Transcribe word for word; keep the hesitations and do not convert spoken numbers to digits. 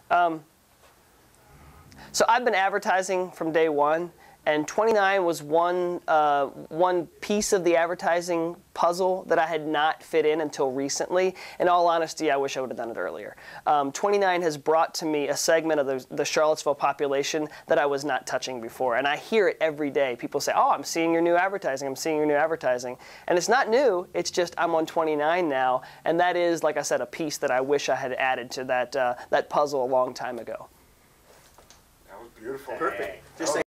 Um, so I've been advertising from day one, and twenty-nine was one, uh, one piece of the advertising puzzle that I had not fit in until recently. In all honesty, I wish I would have done it earlier. Um, twenty-nine has brought to me a segment of the, the Charlottesville population that I was not touching before. And I hear it every day. People say, oh, I'm seeing your new advertising. I'm seeing your new advertising. And it's not new. It's just I'm on twenty-nine now. And that is, like I said, a piece that I wish I had added to that, uh, that puzzle a long time ago. That was beautiful. Perfect. Just